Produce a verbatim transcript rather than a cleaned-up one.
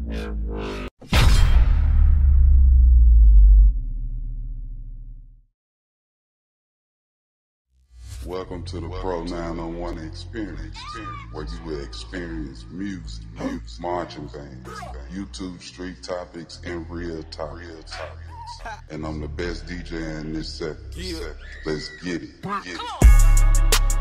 Welcome to the Pro nine oh one experience, where you will experience music, music, marching bands, YouTube street topics, and real talk. And I'm the best D J in this sector. Let's get it. Get it.